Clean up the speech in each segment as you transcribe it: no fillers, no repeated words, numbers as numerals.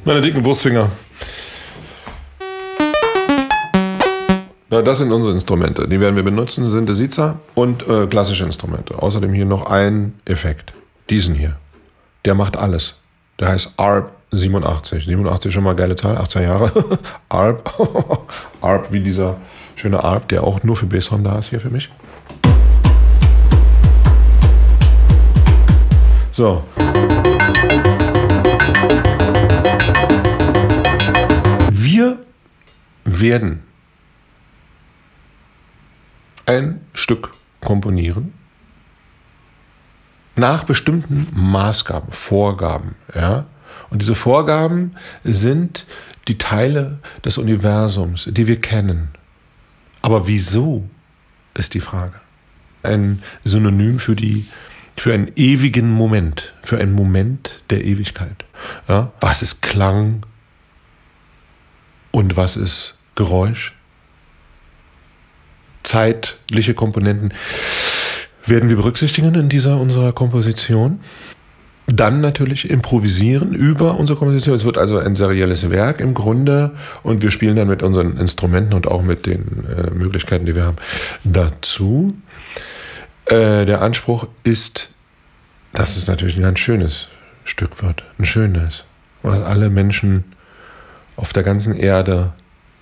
Meine dicken Wurstfinger. Na, das sind unsere Instrumente. Die werden wir benutzen, Synthesizer und klassische Instrumente. Außerdem hier noch ein Effekt. Diesen hier. Der macht alles. Der heißt ARP 87. 87 schon mal geile Zahl, 18 Jahre. ARP. ARP wie dieser schöne ARP, der auch nur für Bassdrum da ist hier für mich. So. Wir werden ein Stück komponieren nach bestimmten Maßgaben, Vorgaben. Ja? Und diese Vorgaben sind die Teile des Universums, die wir kennen. Aber wieso, ist die Frage. Ein Synonym für einen ewigen Moment, für einen Moment der Ewigkeit. Ja? Was ist Klang und was ist Geräusch? Zeitliche Komponenten werden wir berücksichtigen in unserer Komposition. Dann natürlich improvisieren über unsere Komposition. Es wird also ein serielles Werk im Grunde und wir spielen dann mit unseren Instrumenten und auch mit den Möglichkeiten, die wir haben, dazu. Der Anspruch ist, dass es natürlich ein ganz schönes Stück wird. Ein schönes, was alle Menschen auf der ganzen Erde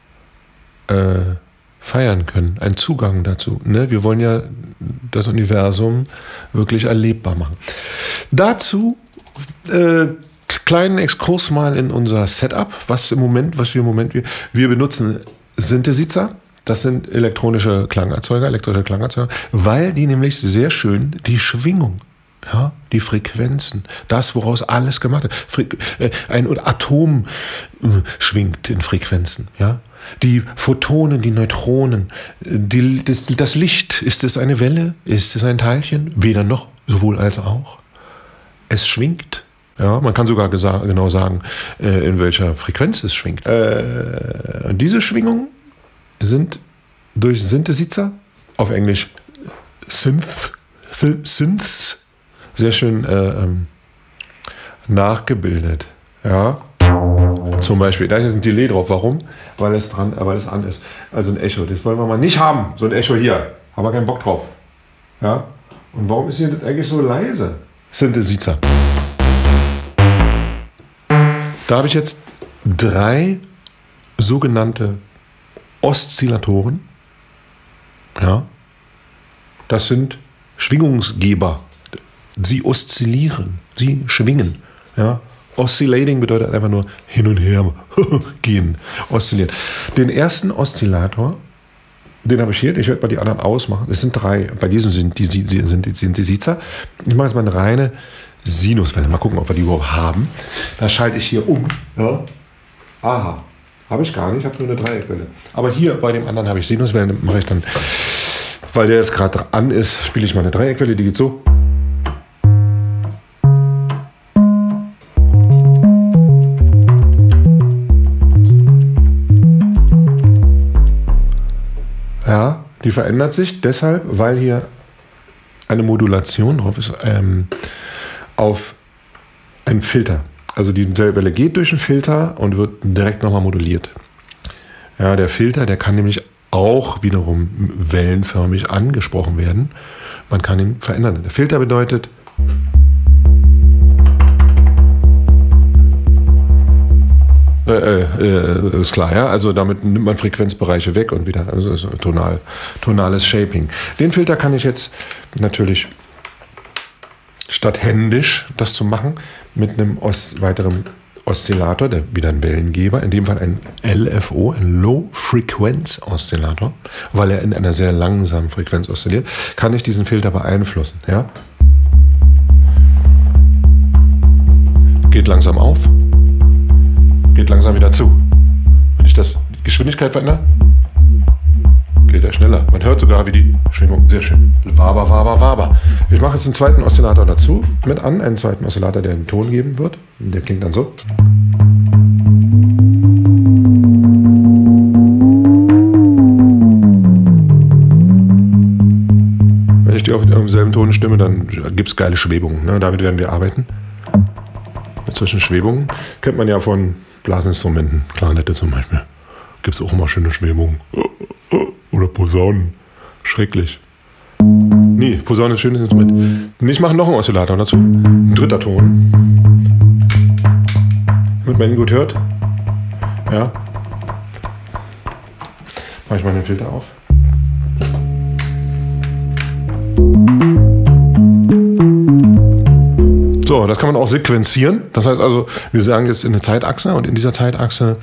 feiern können. Ein Zugang dazu. Ne? Wir wollen ja das Universum wirklich erlebbar machen. Dazu kleinen Exkurs mal in unser Setup, wir benutzen Synthesizer. Das sind elektrische Klangerzeuger, weil die nämlich sehr schön die Schwingung, ja, die Frequenzen, das, woraus alles gemacht wird. Ein Atom schwingt in Frequenzen, ja. Die Photonen, die Neutronen, das Licht, ist es eine Welle, ist es ein Teilchen? Weder noch, sowohl als auch. Es schwingt. Ja, man kann sogar genau sagen, in welcher Frequenz es schwingt. Diese Schwingungen sind durch Synthesizer, auf Englisch Synths, sehr schön nachgebildet. Ja. Zum Beispiel, da ist ein Delay drauf. Warum? Weil es an ist. Also ein Echo. Das wollen wir mal nicht haben. So ein Echo hier. Haben wir keinen Bock drauf. Ja? Und warum ist hier das eigentlich so leise? Synthesizer. Da habe ich jetzt 3 sogenannte Oszillatoren. Ja? Das sind Schwingungsgeber. Sie oszillieren. Sie schwingen. Ja? Oscillating bedeutet einfach nur hin und her gehen, oszillieren. Den ersten Oszillator, den habe ich hier, ich werde mal die anderen ausmachen. Es sind 3, bei diesem sind die Synthesizer. Ich mache jetzt mal eine reine Sinuswelle. Mal gucken, ob wir die überhaupt haben. Da schalte ich hier um. Ja. Aha, habe ich gar nicht, ich habe nur eine Dreieckwelle. Aber hier bei dem anderen habe ich Sinuswellen, mache ich dann, weil der jetzt gerade an ist, spiele ich mal eine Dreieckwelle, die geht so. Ja, die verändert sich deshalb, weil hier eine Modulation drauf ist auf einen Filter. Also die Welle geht durch den Filter und wird direkt nochmal moduliert. Ja, der Filter, der kann nämlich auch wiederum wellenförmig angesprochen werden. Man kann ihn verändern. Der Filter bedeutet, ist klar, ja. Also damit nimmt man Frequenzbereiche weg und wieder, also tonales Shaping. Den Filter kann ich jetzt natürlich statt händisch das zu machen mit einem weiteren Oszillator, der wieder ein Wellengeber, in dem Fall ein LFO, ein Low-Frequenz-Oszillator, weil er in einer sehr langsamen Frequenz oszilliert, kann ich diesen Filter beeinflussen. Ja? Geht langsam auf. Geht langsam wieder zu. Wenn ich die Geschwindigkeit verändere, geht er schneller. Man hört sogar, wie die Schwingung, sehr schön, waber, waber, waber. Ich mache jetzt einen zweiten Oszillator dazu, einen zweiten Oszillator, der einen Ton geben wird. Der klingt dann so. Wenn ich die auf demselben Ton stimme, dann gibt es geile Schwebungen. Ne? Damit werden wir arbeiten. Zwischen Schwebungen kennt man ja von Blasinstrumenten, Klarinette zum Beispiel. Gibt es auch immer schöne Schwebungen. Oder Posaunen. Schrecklich. Nee, Posaune ist ein schönes Instrument. Ich mache noch einen Oszillator dazu. Ein dritter Ton. Damit man ihn gut hört. Ja. Mache ich mal den Filter auf. So, das kann man auch sequenzieren. Das heißt also, wir sagen jetzt in eine Zeitachse und in dieser Zeitachse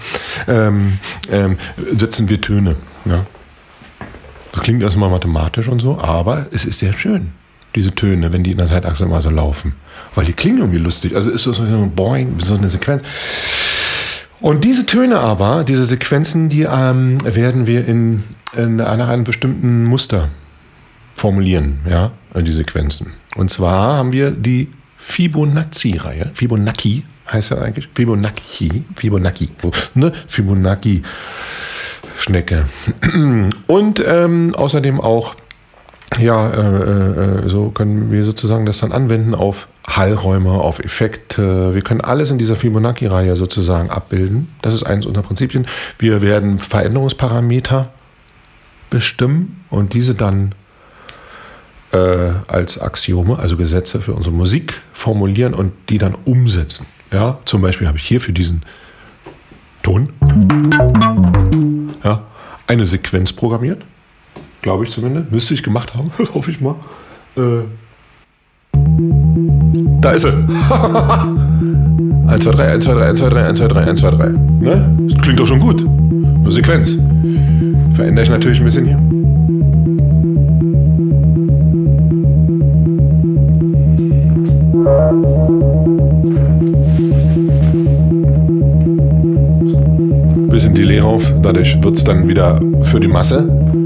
setzen wir Töne. Ja. Das klingt erstmal mathematisch und so, aber es ist sehr schön, diese Töne, wenn die in der Zeitachse immer so laufen. Weil die klingen irgendwie lustig. Also ist so ein Boing, so eine Sequenz. Und diese Töne aber, diese Sequenzen, die werden wir in einem bestimmten Muster formulieren, ja, die Sequenzen. Und zwar haben wir die Fibonacci-Reihe. Fibonacci heißt ja eigentlich. Fibonacci. Ne? Fibonacci-Schnecke. Und außerdem auch, ja, so können wir sozusagen das dann anwenden auf Hallräume, auf Effekte. Wir können alles in dieser Fibonacci-Reihe sozusagen abbilden. Das ist eines unserer Prinzipien. Wir werden Veränderungsparameter bestimmen und diese dann als Axiome, also Gesetze für unsere Musik formulieren und die dann umsetzen. Ja, zum Beispiel habe ich hier für diesen Ton, ja, eine Sequenz programmiert. Glaube ich zumindest. Müsste ich gemacht haben, hoffe ich mal. Da ist sie. 1, 2, 3, 1, 2, 3, 1, 2, 3, 1, 2, 3, 1, 2, 3. Ne? Das klingt doch schon gut. Eine Sequenz. Verändere ich natürlich ein bisschen hier. Bisschen Delay rauf, dadurch wird es dann wieder für die Masse.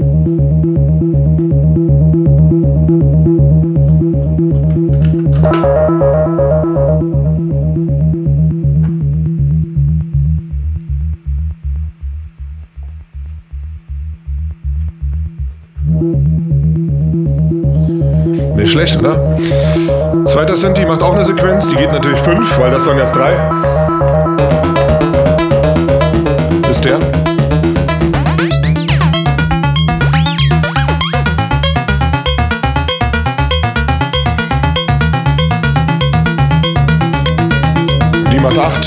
Nicht schlecht, oder? Zweiter Synthi macht auch eine Sequenz, die geht natürlich 5, weil das waren jetzt 3. Ist der? Die macht 8.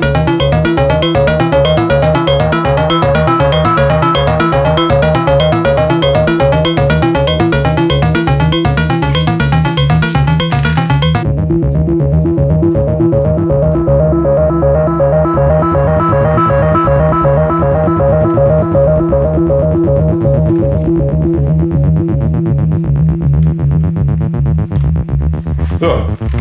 So.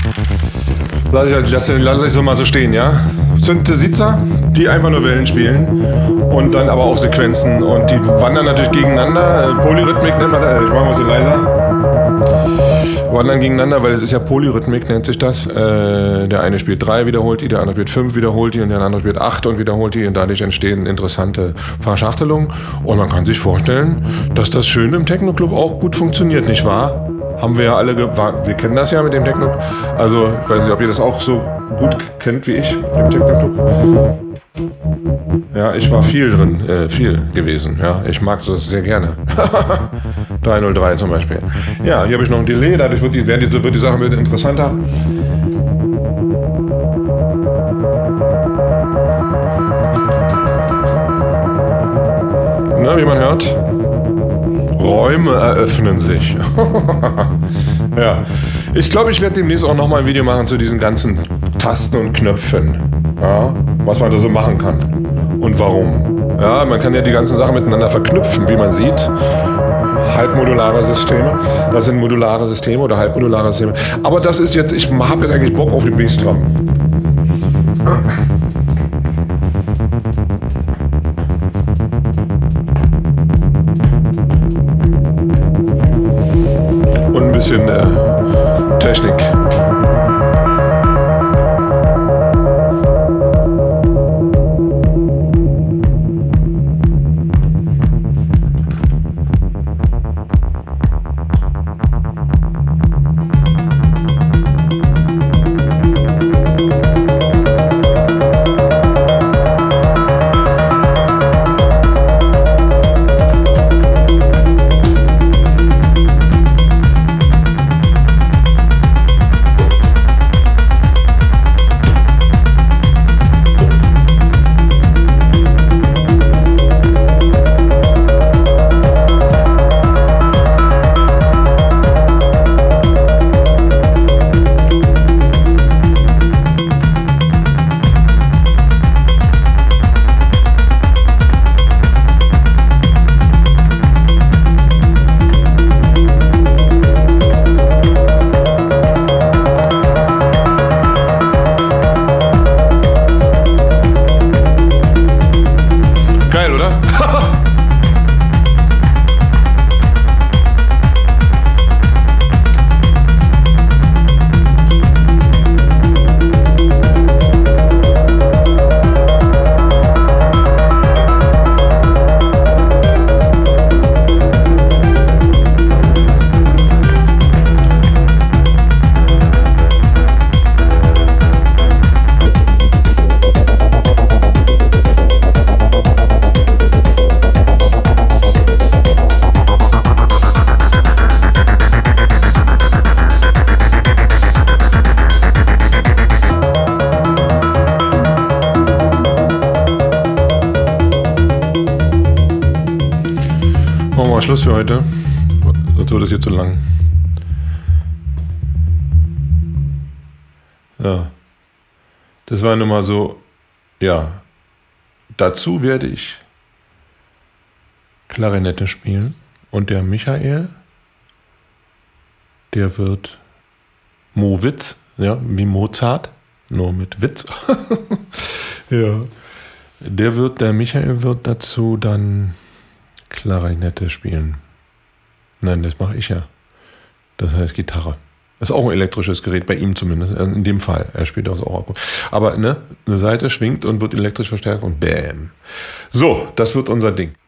Lass ich so mal so stehen, ja? Synthesizer, die einfach nur Wellen spielen und dann aber auch Sequenzen und die wandern natürlich gegeneinander. Polyrhythmik nennt man das, ich mache mal so leiser. Wandern gegeneinander, weil es ist ja Polyrhythmik, nennt sich das. Der eine spielt 3, wiederholt die, der andere spielt 5, wiederholt die und der andere spielt 8 und wiederholt die und dadurch entstehen interessante Verschachtelungen und man kann sich vorstellen, dass das schön im Techno-Club auch gut funktioniert, nicht wahr? Haben wir ja alle, wir kennen das ja mit dem Techno, also ich weiß nicht, ob ihr das auch so gut kennt wie ich, im Techno-Club. Ja, ich war viel drin, viel gewesen, ja, ich mag das sehr gerne. 303 zum Beispiel. Ja, hier habe ich noch ein Delay, dadurch wird die Sache ein bisschen interessanter. Na, wie man hört, Räume eröffnen sich. Ja, ich glaube, ich werde demnächst auch noch mal ein Video machen zu diesen ganzen Tasten und Knöpfen. Ja, was man da so machen kann und warum. Ja, man kann ja die ganzen Sachen miteinander verknüpfen, wie man sieht. Halbmodulare Systeme, das sind modulare Systeme oder halbmodulare Systeme. Aber das ist jetzt, ich habe jetzt eigentlich Bock auf den Bassdrum. Und ein bisschen Technik. Schluss für heute. Sonst wird es hier zu lang. Ja. Das war nun mal so, ja. Dazu werde ich Klarinette spielen. Und der Michael, der wird Mowitz, ja, wie Mozart, nur mit Witz. Ja. Der Michael wird dazu dann Klarinette spielen. Nein, das mache ich ja. Das heißt Gitarre. Das ist auch ein elektrisches Gerät, bei ihm zumindest, in dem Fall. Er spielt das auch. Aber ne, eine Saite schwingt und wird elektrisch verstärkt und bäm. So, das wird unser Ding.